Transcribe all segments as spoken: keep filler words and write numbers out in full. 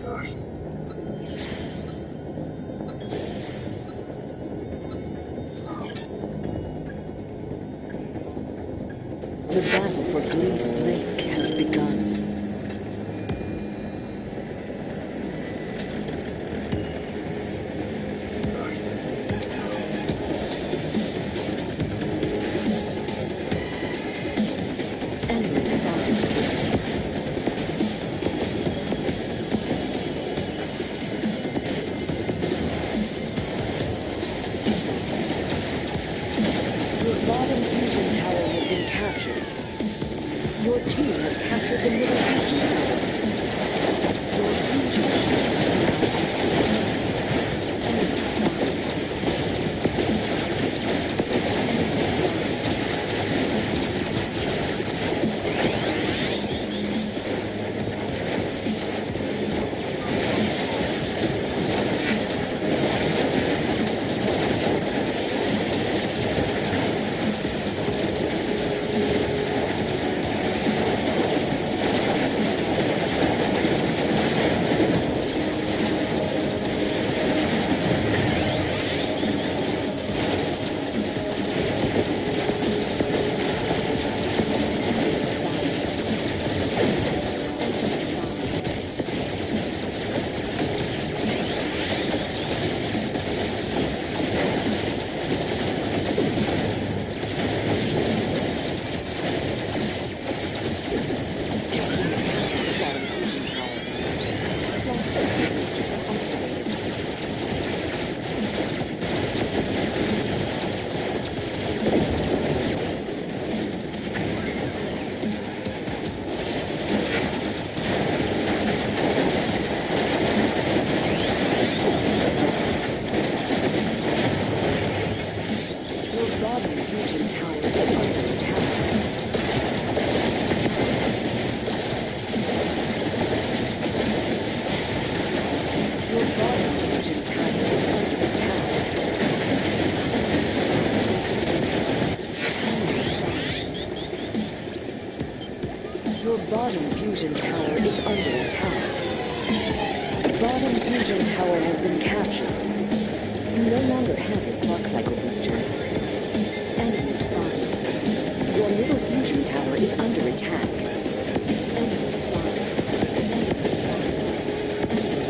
The battle for Grease Lake has begun. Enemy spotted. Your bottom fusion tower has been captured. Your team has captured the middle fusion tower. Your fusion shield is now active. Enemy spotted. Your bottom fusion tower is under attack. Bottom fusion tower has been captured. You no longer have your clock cycle booster. Enemy spotted. Your middle fusion tower is under attack. Enemy spotted. Enemy spotted. Enemy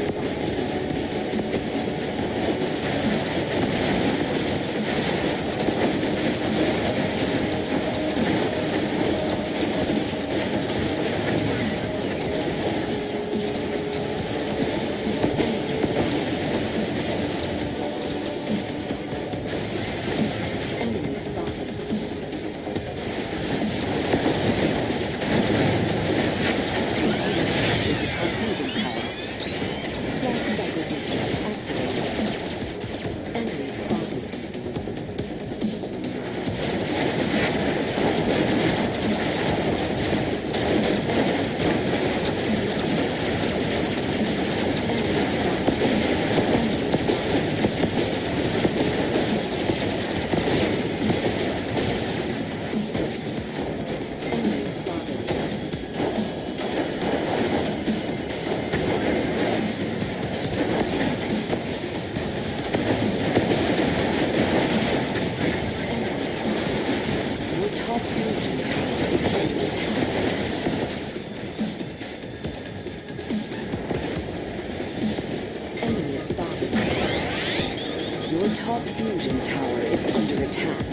top fusion tower is under attack.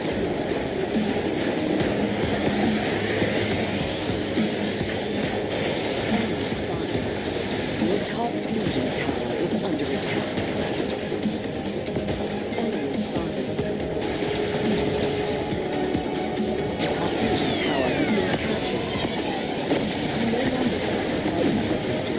Enemy spotted. Your top fusion tower is under attack. Enemy spotted. Top fusion tower has been captured. You no longer have the clock cycle booster.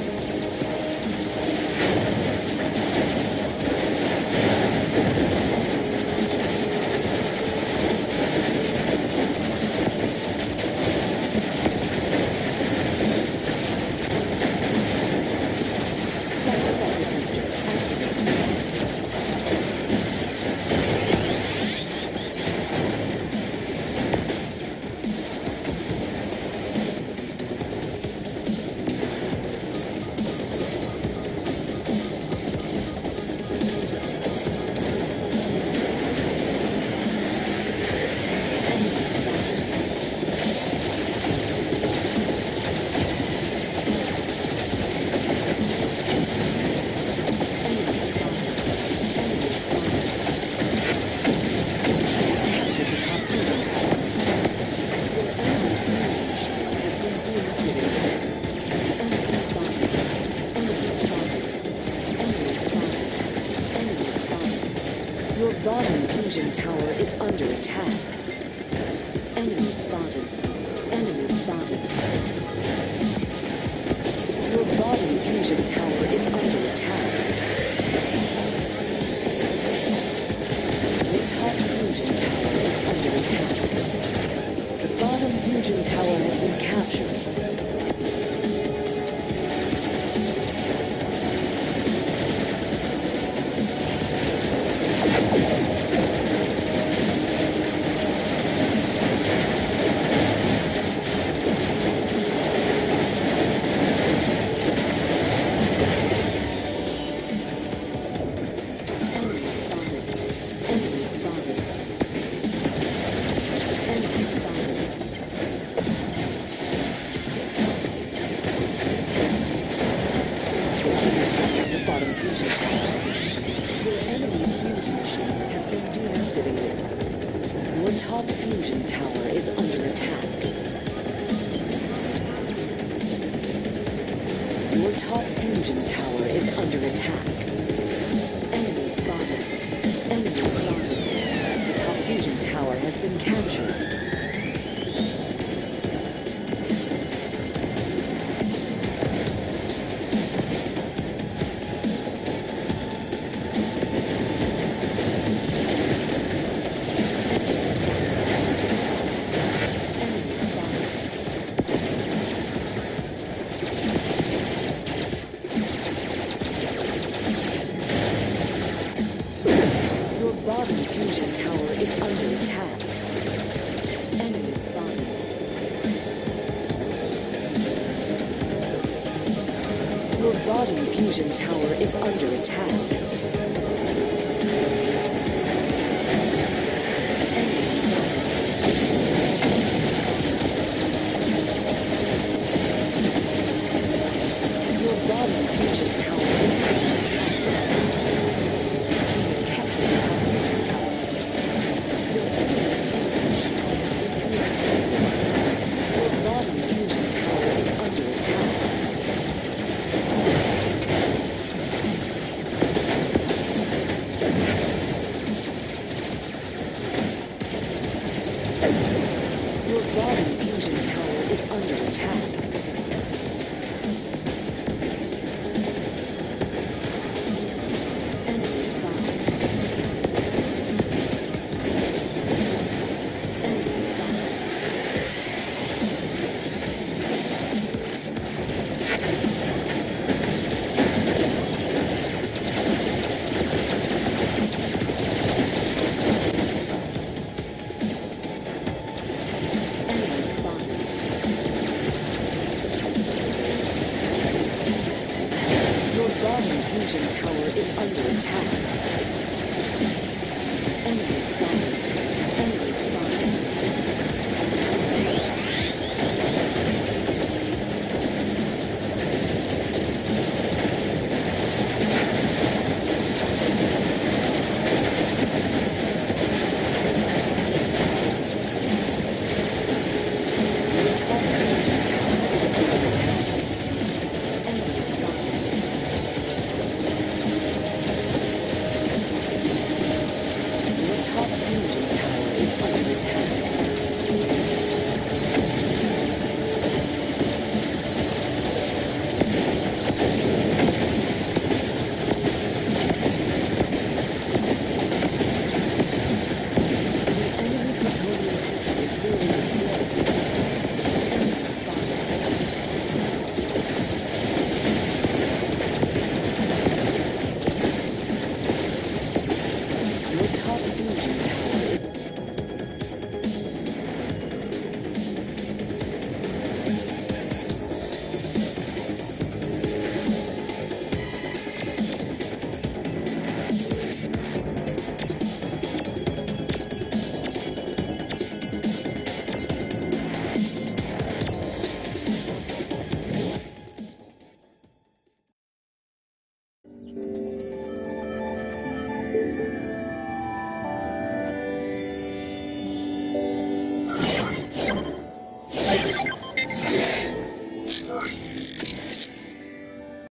Second fusion tower is under attack. Enemy spotted. Enemy spotted. Your bottom fusion tower is under attack. Your top fusion tower is under attack. The bottom fusion tower has been captured. Fusion tower is under attack. Your bottom fusion tower is under attack. Your team has captured the top fusion tower. Your enemy's Your bottom fusion tower is under attack. You